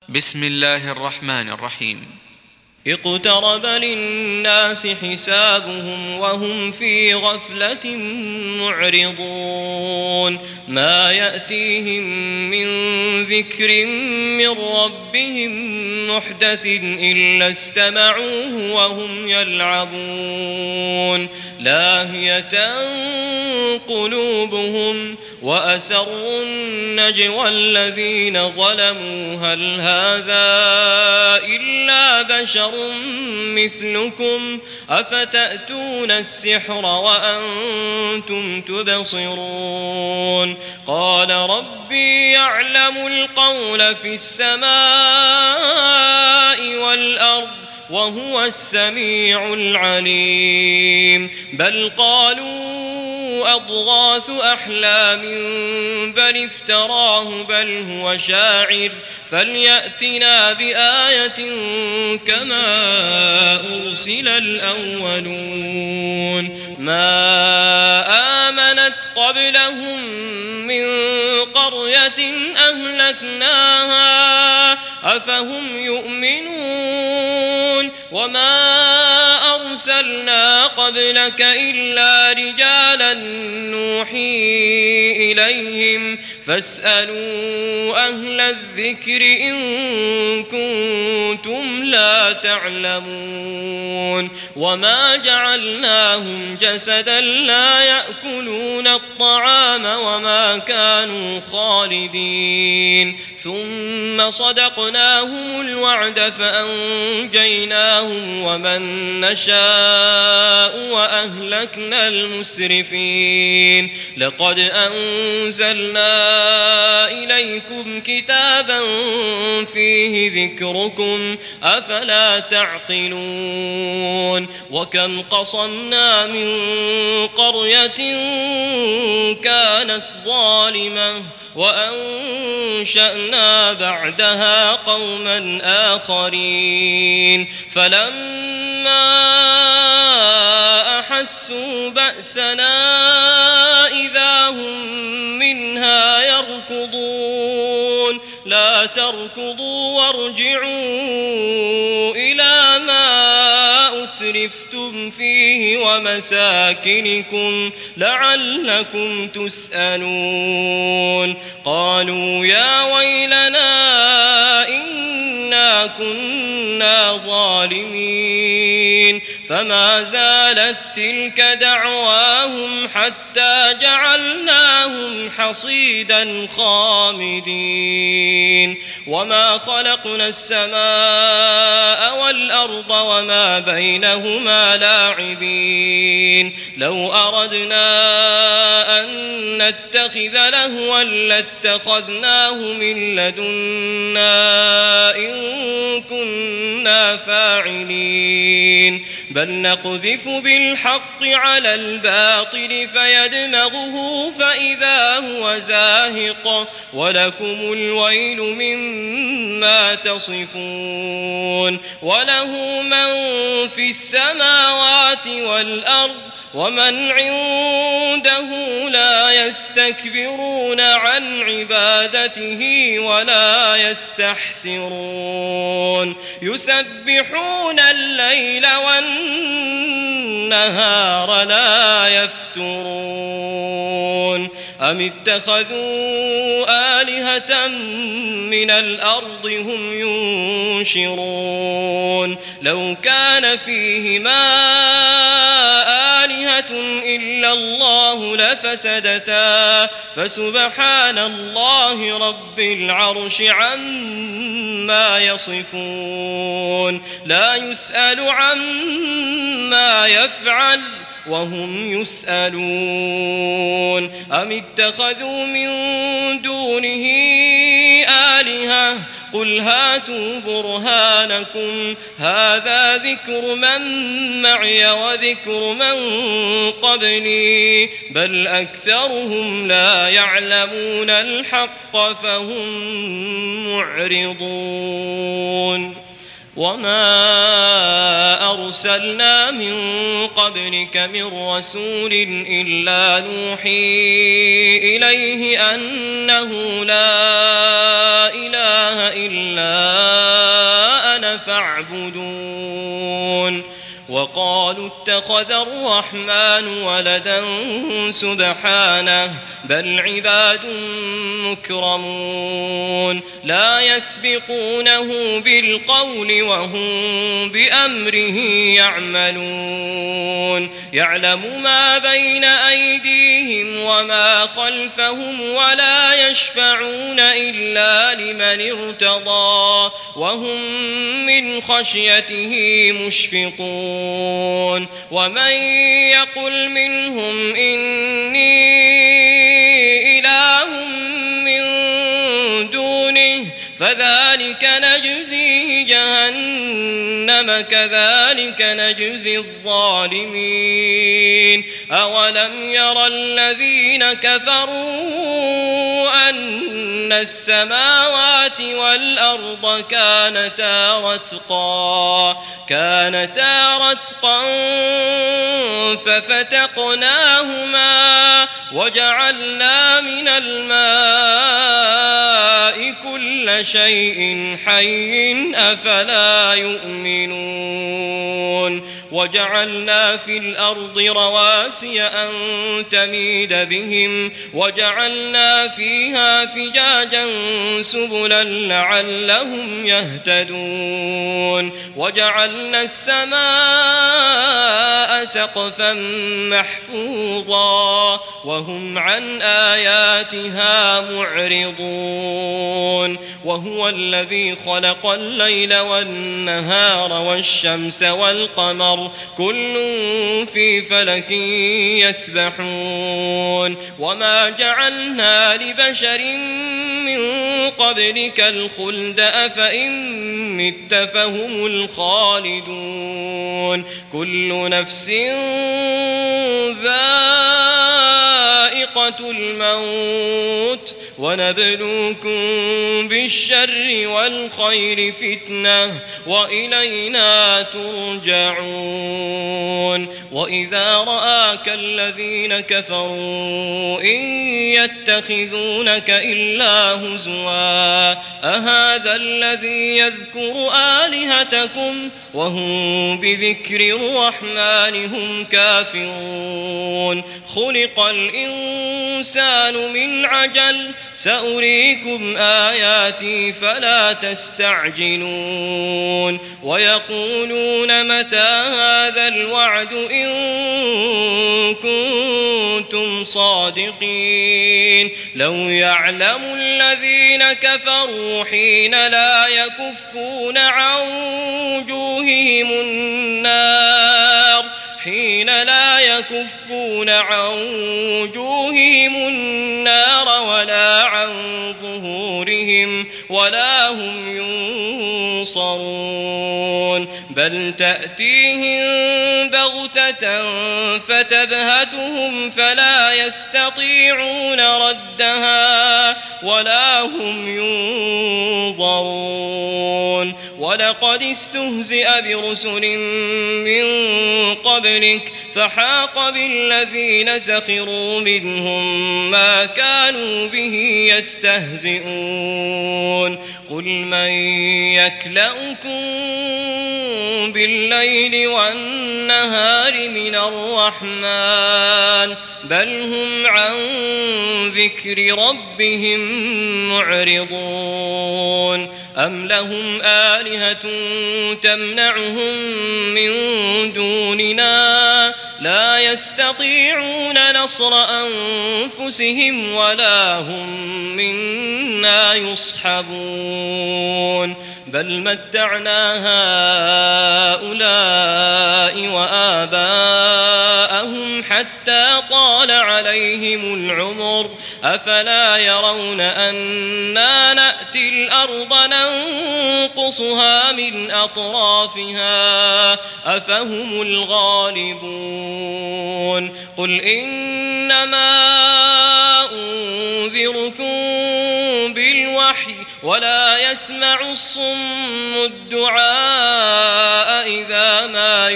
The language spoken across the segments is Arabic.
بسم الله الرحمن الرحيم. اقترب للناس حسابهم وهم في غفلة معرضون ما يأتيهم من ذكر من ربهم محدث إلا استمعوه وهم يلعبون لاهية قلوبهم وأسروا النجوى الذين ظلموا هل هذا إلا بشر مثلكم أفتأتون السحر وأنتم تبصرون قال ربي يعلم القول في السماء والأرض وهو السميع العليم بل قالوا أضغاث أحلام بل افتراه بل هو شاعر فليأتنا بآية كما أرسل الأولون ما آمنت قبلهم من قرية أهلكناها أفهم يؤمنون وما أرسلنا قبلك إلا رجالا نوحي إليهم فاسألوا أهل الذكر إن كنتم لا تعلمون وما جعلناهم جسدا لا يأكلون الطعام وما كانوا خالدين ثم صدقناهم الوعد فأنجيناهم ومن نشاء وأهلكنا المسرفين لقد أنزلنا إليكم كتابا فيه ذكركم أفلا تعقلون وكم قصمنا من قرية كانت ظالمة وأنشأنا بعدها قوما آخرين فلما أحسوا بأسنا إذا هم منها يركضون لا تركضوا وارجعوا إلى ما أترفتم فيه ومساكنكم لعلكم تسألون قالوا يا ويلنا إنا كنا ظالمين فما زالت تلك دعواهم حتى جعلناهم حصيدا خامدين وما خلقنا السماء والأرض وما بينهما لاعبين لو أردنا أن نتخذ لهوا لاتخذناه من لدنا إن كنا فاعلين بل نقذف بالحق على الباطل فيدمغه فإذا هو زاهق ولكم الويل مما تصفون وله من في السماوات والأرض ومن عنده لا يستكبرون عن عبادته ولا يستحسرون يسبحون الليل والنهار لا يفترون أم اتخذوا آلهة من الأرض هم ينشرون لو كان فيهما آلهة إلا الله لفسدتا فسبحان الله رب العرش عما يصفون لا يسأل عما يفعل وهم يسألون أم اتخذوا من دونه آلهة قل هاتوا برهانكم هذا ذكر من معي وذكر من قبلي بل أكثرهم لا يعلمون الحق فهم معرضون وما أرسلنا من قبلك من رسول إلا نوحي إليه أنه لا إله إلا أنا فاعبدون وقالوا اتخذ الرحمن ولدا سبحانه بل عباد مكرمون لا يسبقونه بالقول وهم بأمره يعملون يعلم ما بين أيديهم وما خلفهم ولا يشفعون إلا لمن ارتضى وهم من خشيته مشفقون ومن يقل منهم إني إله من دونه فذلك نجزيه جهنم كذلك نجزي الظالمين أولم يرى الذين كفروا أن السماوات والأرض كانتا رتقا ففتقناهما وجعلنا من الماء كل شيء حي أفلا يؤمنون وجعلنا في الأرض رواسي أن تميد بهم وجعلنا فيها فجاجا سبلا لعلهم يهتدون وجعلنا السماء سقفا محفوظا وهم عن آياتها معرضون وهو الذي خلق الليل والنهار والشمس والقمر كل في فلك يسبحون وما جعلنا لبشر من قبلك الخلد أفإن مت فهم الخالدون كل نفس ذائقة الموت ونبلوكم بالشر والخير فتنة وإلينا ترجعون وإذا رآك الذين كفروا إن يتخذونك إلا هزوا أهذا الذي يذكر آلهتكم وهم بذكر الرحمن هم كافرون خلق الإنسان من عجل سأريكم آياتي فلا تستعجلون ويقولون متى هذا الوعد إن كنتم صادقين لو يعلم الذين كفروا حين لا يكفون عن وجوههم النار ولا عن ظهورهم ولا هم ينصرون بل تأتيهم بغتة فتبهتهم فلا يستطيعون ردها ولا هم ينظرون ولقد استهزئ برسل من قبلك فحاق بالذين سخروا منهم ما كانوا به يستهزئون قل من يكلؤكم بالليل والنهار من الرحمن بل هم عن ذكر ربهم معرضون أم لهم آلهة تمنعهم من دوننا لا يستطيعون نصر أنفسهم ولا هم منا يصحبون بل متعنا هؤلاء وآباءهم حتى طال عليهم العمر أفلا يرون أنا نأتي الأرض ننقصها من أطرافها أفهم الغالبون قل إنما أنذركم بالوحي ولا يسمع الصم الدعاء إذا ما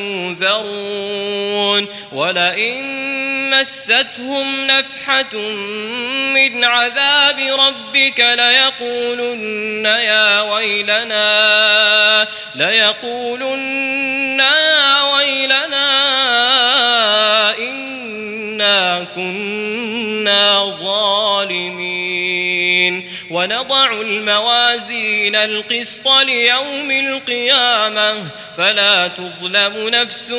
ينذرون ولئن مستهم نفحة من عذاب ربك ليقولن يا ويلنا إنا كنا ظالمين ونضع الموازين القسط ليوم القيامة فلا تظلم نفس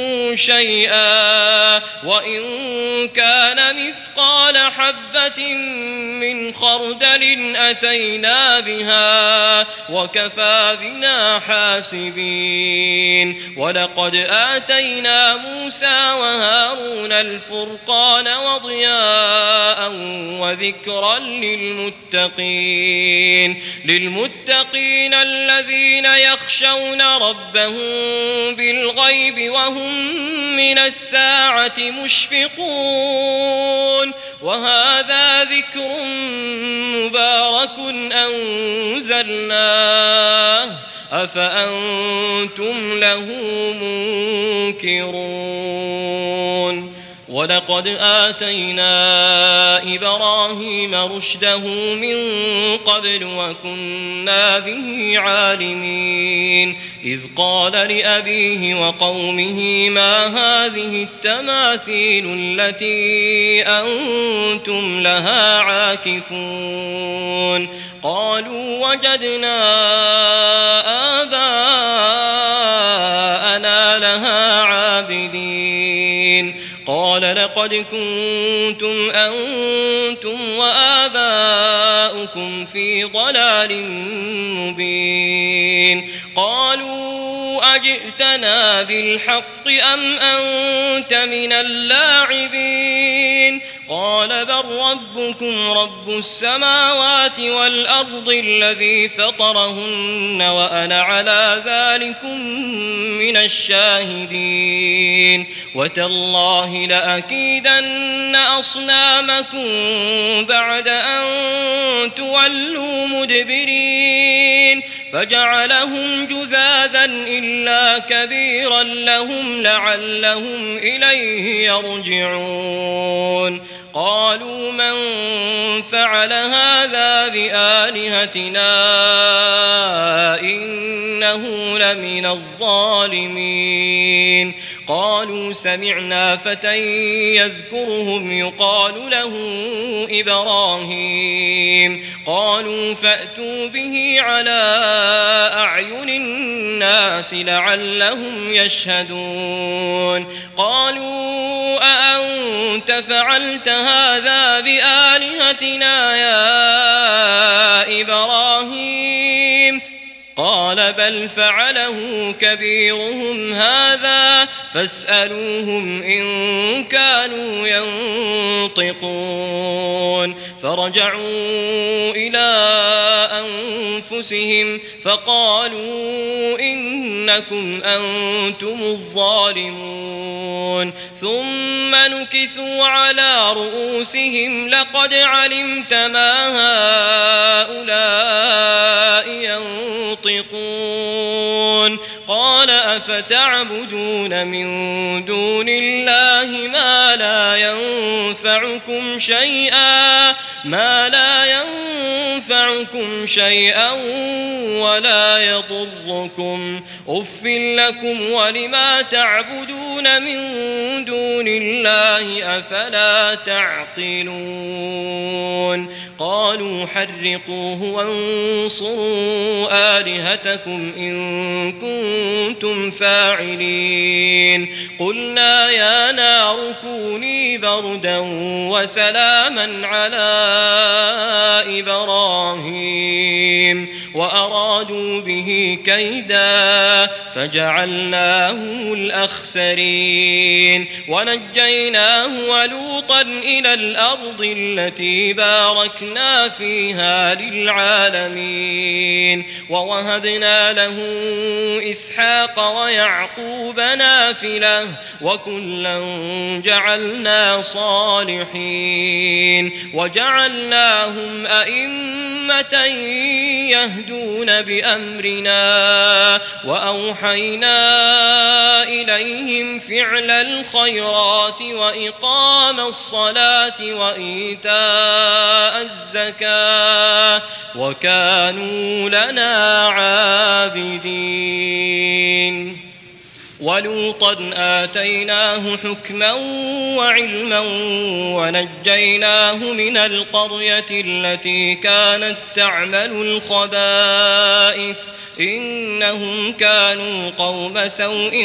شيئا وإن كان مثقال حبة من خردل أتينا بها وكفى بنا حاسبين ولقد آتينا موسى وهارون الفرقان وضياء وذكرا للمتقين الذين يخشون ربهم بالغيب وهم من الساعة مشفقون وهذا ذكر مبارك أنزلناه أفأنتم له منكرون ولقد آتينا إبراهيم رشده من قبل وكنا به عالمين إذ قال لأبيه وقومه ما هذه التماثيل التي أنتم لها عاكفون قالوا وجدنا آباءنا لها عابدين قال لقد كنتم أنتم وآباؤكم في ضلال مبين قالوا أجئتنا بالحق أم أنت من اللاعبين قال بل ربكم رب السماوات والأرض الذي فطرهن وأنا على ذلكم من الشاهدين وتالله لأكيدن أصنامكم بعد أن تولوا مدبرين فجعلهم جذاذا إلا كبيرا لهم لعلهم إليه يرجعون قالوا من فعل هذا بآلهتنا إنه لمن الظالمين قالوا سمعنا فتى يذكرهم يقال له إبراهيم قالوا فأتوا به على أعين الناس لعلهم يشهدون قالوا أأنت فعلت هذا بآلهتنا يا إبراهيم قال بل فعله كبيرهم هذا فاسألوهم إن كانوا ينطقون فرجعوا إلى أنفسهم فقالوا إنكم أنتم الظالمون ثم نكسوا على رؤوسهم لقد علمت ما هؤلاء ينطقون قال أفتعبدون من دون الله ما لا ينفعكم شيئا ولا يضركم أف لكم ولما تعبدون من دون الله أفلا تعقلون قالوا حرقوه وانصروا آلهتكم إن كنتم فاعلين قلنا يا نار كوني بردا وسلاما على إبراهيم وأرادوا به كيدا فجعلناهم الأخسرين ونجيناه ولوطا إلى الأرض التي باركنا فيها للعالمين ووهبنا له إسحاق ويعقوب نافلة وكلا جعلنا صالحين وجعلناهم أئمة يهدون بأمرنا وأوحينا إليهم فعل الخيرات وإقام الصلاة وإيتاء الزكاة وكانوا لنا عابدين ولوطا آتيناه حكما وعلما ونجيناه من القرية التي كانت تعمل الخبائث إنهم كانوا قوم سوء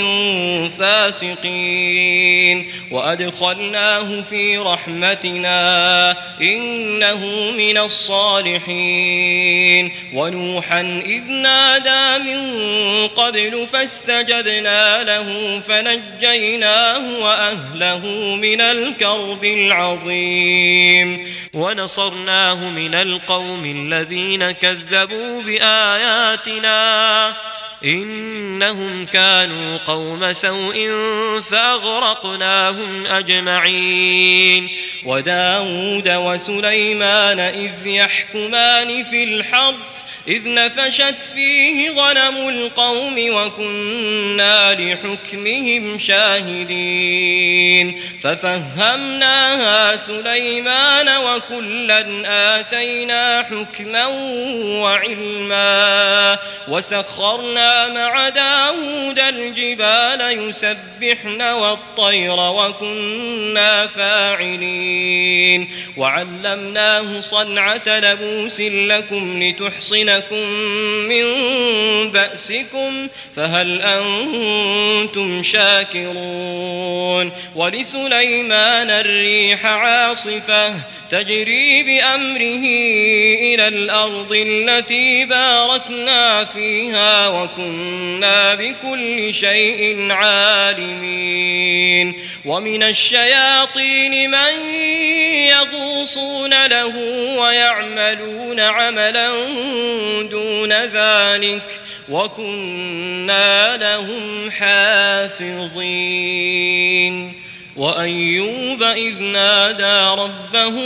فاسقين وأدخلناه في رحمتنا إنه من الصالحين ونوحا إذ نادى من قبل فاستجبنا له فنجيناه وأهله من الكرب العظيم ونصرناه من القوم الذين كذبوا بآياتنا إنهم كانوا قوم سوء فأغرقناهم أجمعين وداود وسليمان إذ يحكمان في الحرث إذ نفشت فيه غنم القوم وكنا لحكمهم شاهدين ففهمناها سليمان وكلا آتينا حكما وعلما وسخرنا مع داود الجبال يسبحن والطير وكنا فاعلين وعلمناه صنعة لبوس لكم لتحصنكم من بأسكم فهل أنتم شاكرون ولسليمان الريح عاصفة تجري بأمره إلى الأرض التي باركنا فيها وكنا بكل شيء عالمين ومن الشياطين من يغوصون له ويعملون عملا دون ذلك وكنا لهم حافظين وأيوب إذ نادى ربه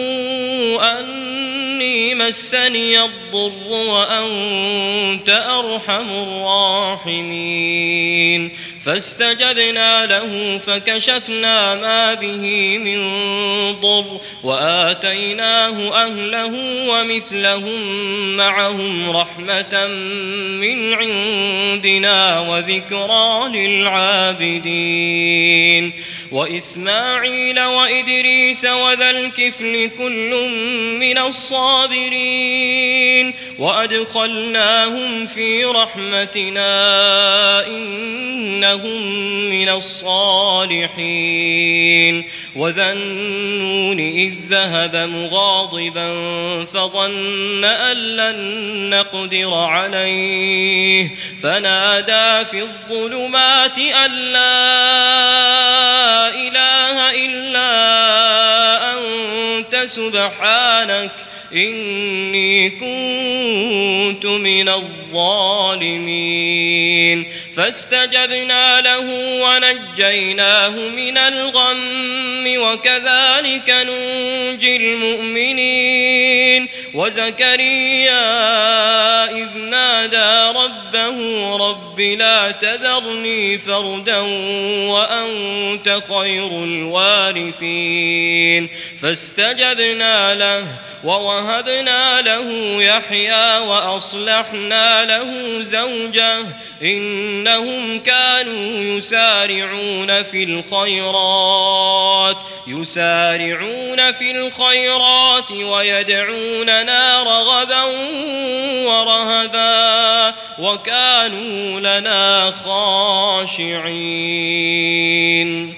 أني مسني الضر وأنت أرحم الراحمين فاستجبنا له فكشفنا ما به من ضر وآتيناه أهله ومثلهم معهم رحمة من عندنا وذكرى للعابدين وإسماعيل وإدريس وذا الكفل كل من الصابرين وأدخلناهم في رحمتنا إنهم من الصالحين وذا النون إذ ذهب مغاضبا فظن أن لن نقدر عليه فنادى في الظلمات أن لا إله إلا أنت سبحانك إني كنت من الظالمين فاستجبنا له ونجيناه من الغم وكذلك ننجي المؤمنين وزكريا إذ نادى ربه رب لا تذرني فردا وأنت خير الوارثين فاستجبنا له ووهبنا له يحيى وأصلحنا له زوجه إنهم كانوا يسارعون في الخيرات ويدعوننا رغبا ورهبا وكانوا لنا خاشعين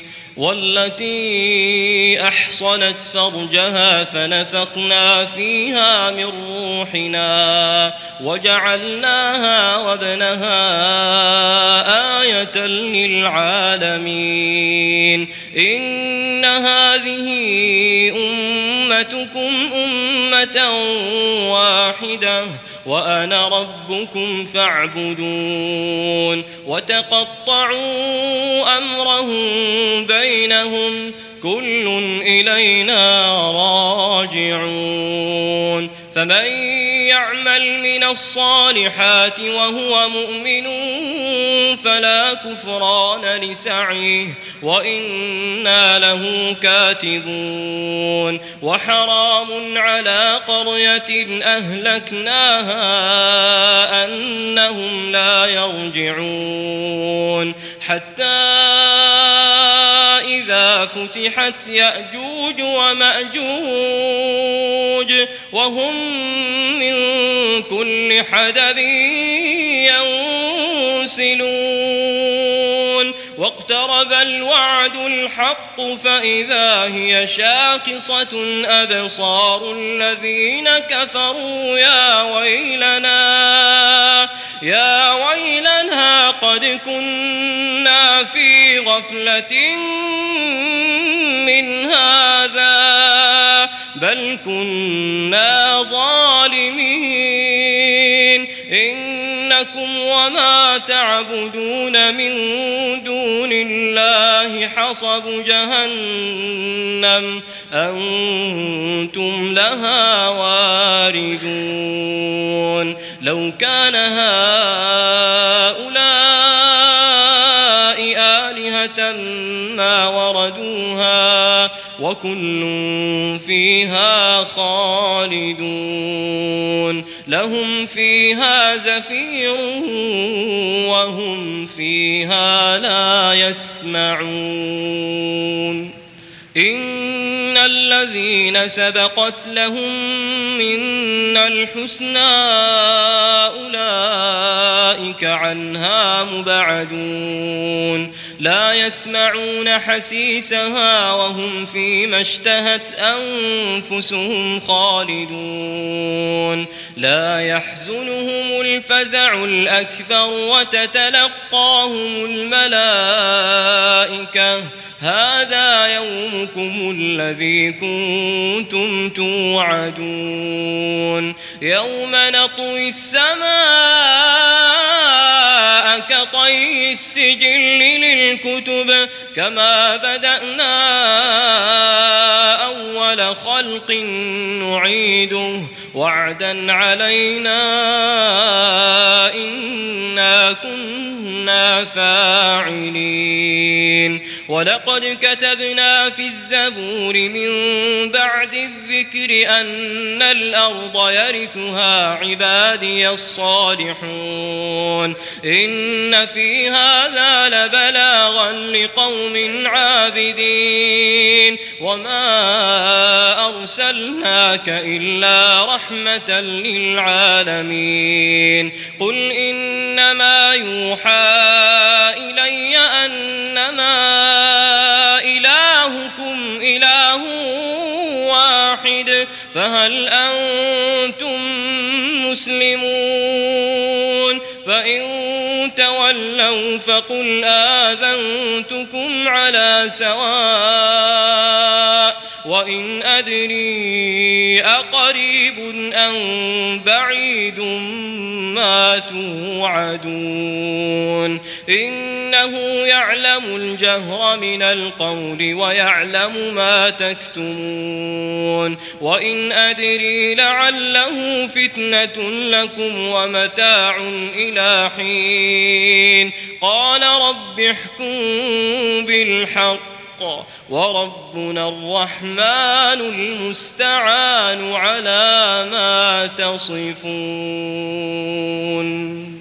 والتي أحصنت فرجها فنفخنا فيها من روحنا وجعلناها وابنها آية للعالمين إن هذه أمتكم أمة واحدة وأنا ربكم فاعبدون وتقطعوا أمرهم بينهم كل إلينا راجعون فمن يعمل من الصالحات وهو مؤمن فلا كفران لسعيه وإنا له كاتبون وحرام على قرية أهلكناها أنهم لا يرجعون حتى إذا فتحت يأجوج ومأجوج وهم من كل حدب ينسلون واقترب الوعد الحق فإذا هي شاخصة أبصار الذين كفروا يا ويلنا قد كنا في غفلة من هذا بل كنا ظالمين إنكم وما تعبدون من دون الله حصب جهنم أنتم لها واردون لو كان هؤلاء آلهة ما وردوها وكل فيها خالدون لهم فيها زفير وهم فيها لا يسمعون إن الذين سبقت لهم منا الحسنى أولئك عنها مبعدون لا يسمعون حسيسها وهم فيما اشتهت أنفسهم خالدون لا يحزنهم الفزع الأكبر وتتلقاهم الملائكة هذا يومكم الذي كنتم توعدون يوم نطوي السماء كطي السجل للكتب كما بدأنا أول خلق نعيده وعدا علينا إنا كنا فاعلين ولقد كتبنا في الزبور من بعد الذكر أن الأرض يرثها عبادي الصالحون إن في هذا لبلاغا لقوم عابدين وما أرسلناك إلا رحمة للعالمين قل إنما يوحى إلي أنما إلهكم إله واحد فهل أنتم مسلمون فإن تولوا فقل آذنتكم على سواء وإن أدري أقريب أم بعيد ما توعدون إنه يعلم الجهر من القول ويعلم ما تكتمون وإن أدري لعله فتنة لكم ومتاع إلى حين قال رب احكم بالحق وربنا الرحمن المستعان على ما تصفون